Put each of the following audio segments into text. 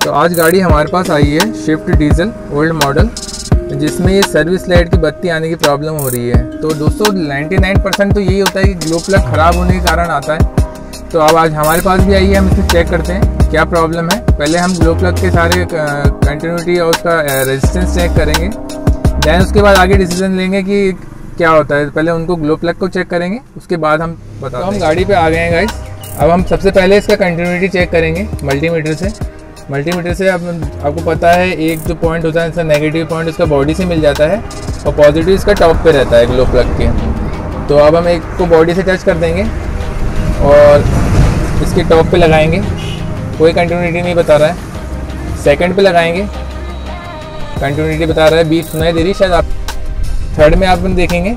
तो आज गाड़ी हमारे पास आई है स्विफ्ट डीजल ओल्ड मॉडल, जिसमें ये सर्विस लाइट की बत्ती आने की प्रॉब्लम हो रही है। तो दोस्तों 99% तो यही होता है कि ग्लो प्लग ख़राब होने के कारण आता है। तो अब आज हमारे पास भी आई है, हम इसे चेक करते हैं क्या प्रॉब्लम है। पहले हम ग्लो प्लग के सारे कंटिन्यूटी और उसका रेजिस्टेंस चेक करेंगे, दैन उसके बाद आगे डिसीजन लेंगे कि क्या होता है। पहले उनको ग्लो प्लग को चेक करेंगे, उसके बाद हम बताते हैं। हम गाड़ी पे आ गए हैं गाइस। अब हम सबसे पहले इसका कंटिन्यूटी चेक करेंगे मल्टीमीटर से। अब आपको पता है एक जो पॉइंट होता है इसका नेगेटिव पॉइंट उसका बॉडी से मिल जाता है और पॉजिटिव इसका टॉप पे रहता है ग्लो प्लग के। तो अब हम एक को बॉडी से टच कर देंगे और इसके टॉप पे लगाएंगे, कोई कंटिन्यूटी नहीं बता रहा है। सेकंड पे लगाएंगे, कंटिन्यूटी बता रहा है, बीप सुनाई दे रही शायद आप। थर्ड में आप देखेंगे,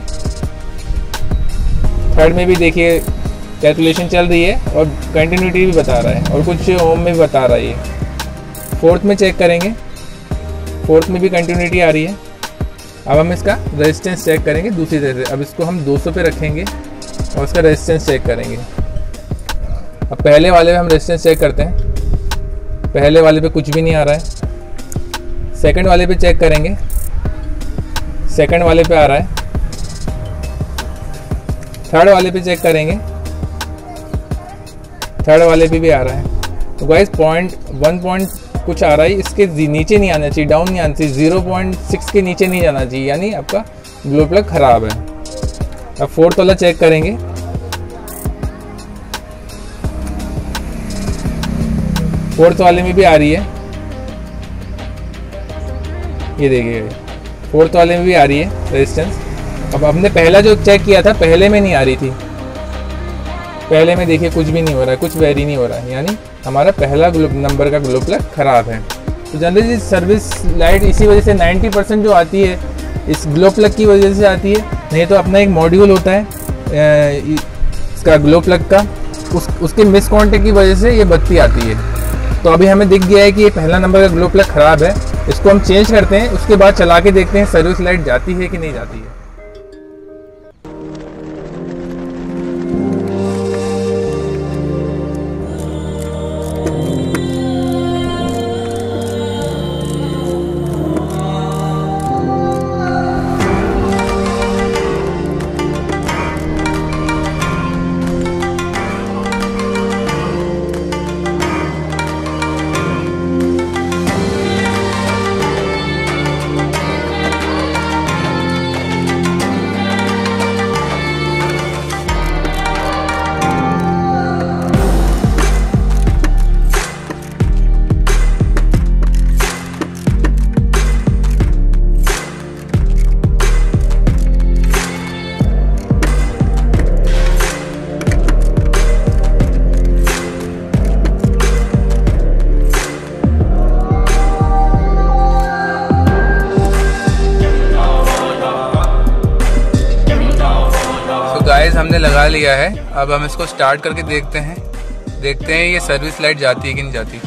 थर्ड में भी देखिए कैलकुलेशन चल रही है और कंटिन्यूटी भी बता रहा है और कुछ ओम में भी बता रहा है। फोर्थ में चेक करेंगे, फोर्थ में भी कंटिन्यूटी आ रही है। अब हम इसका रेजिस्टेंस चेक करेंगे दूसरी तरह से। अब इसको हम 200 पे रखेंगे और इसका रेजिस्टेंस चेक करेंगे। अब पहले वाले पे हम रेजिस्टेंस चेक करते हैं, पहले वाले पे कुछ भी नहीं आ रहा है। सेकंड वाले पे चेक करेंगे, सेकंड वाले पे आ रहा है। थर्ड वाले पे चेक करेंगे, थर्ड वाले पे भी आ रहा है। तो गाइस 1 कुछ आ रहा है, इसके नीचे नहीं आना चाहिए, डाउन नहीं आना चाहिए, 0.6 के नीचे नहीं जाना चाहिए, यानी आपका ग्लो प्लग खराब है। अब फोर्थ वाला चेक करेंगे, फोर्थ वाले में भी आ रही है, ये देखिए फोर्थ वाले में भी आ रही है रेजिस्टेंस। अब हमने पहला जो चेक किया था पहले में नहीं आ रही थी, पहले में देखिए कुछ भी नहीं हो रहा है, कुछ वेरी नहीं हो रहा है, यानी हमारा पहला नंबर का ग्लो प्लग खराब है। तो जनरली सर्विस लाइट इसी वजह से 90% जो आती है इस ग्लो प्लग की वजह से आती है। नहीं तो अपना एक मॉड्यूल होता है इसका ग्लो प्लग का, उसके मिस कॉन्टेक्ट की वजह से ये बत्ती आती है। तो अभी हमें दिख गया है कि ये पहला नंबर का ग्लो प्लग खराब है, इसको हम चेंज करते हैं, उसके बाद चला के देखते हैं सर्विस लाइट जाती है कि नहीं जाती है। गाइस हमने लगा लिया है, अब हम इसको स्टार्ट करके देखते हैं ये सर्विस लाइट जाती है कि नहीं जाती।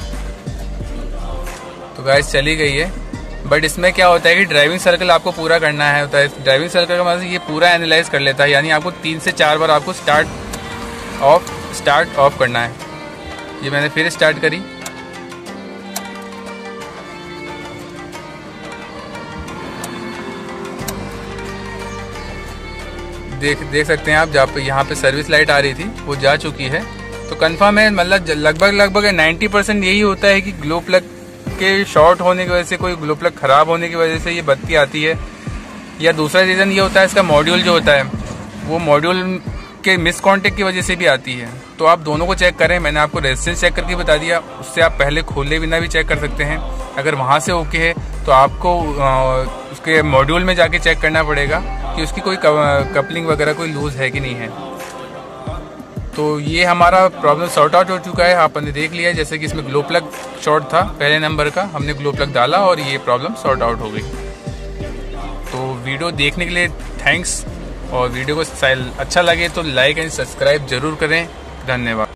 तो गाइस चली गई है, बट इसमें क्या होता है कि ड्राइविंग सर्कल आपको पूरा करना है होता है। ड्राइविंग सर्कल का मतलब ये पूरा एनालाइज कर लेता है, यानी आपको 3 से 4 बार आपको स्टार्ट ऑफ करना है। ये मैंने फिर स्टार्ट करी, देख सकते हैं आप, जहाँ पे यहाँ पे सर्विस लाइट आ रही थी वो जा चुकी है। तो कंफर्म है, मतलब लगभग 90% यही होता है कि ग्लो प्लग के शॉर्ट होने की वजह से, कोई ग्लो प्लग खराब होने की वजह से ये बत्ती आती है। या दूसरा रीज़न ये होता है इसका मॉड्यूल जो होता है वो मॉड्यूल के मिस कॉन्टेक्ट की वजह से भी आती है। तो आप दोनों को चेक करें, मैंने आपको रेजिस्टेंस चेक करके बता दिया, उससे आप पहले खोले बिना भी चेक कर सकते हैं। अगर वहाँ से ओके है तो आपको उसके मॉड्यूल में जाके चेक करना पड़ेगा कि उसकी कोई कपलिंग वगैरह कोई लूज है कि नहीं है। तो ये हमारा प्रॉब्लम सॉर्ट आउट हो चुका है, आपने देख लिया। जैसे कि इसमें ग्लो प्लग शॉर्ट था पहले नंबर का, हमने ग्लो प्लग डाला और ये प्रॉब्लम सॉर्ट आउट हो गई। तो वीडियो देखने के लिए थैंक्स, और वीडियो को अच्छा लगे तो लाइक एंड सब्सक्राइब जरूर करें। धन्यवाद।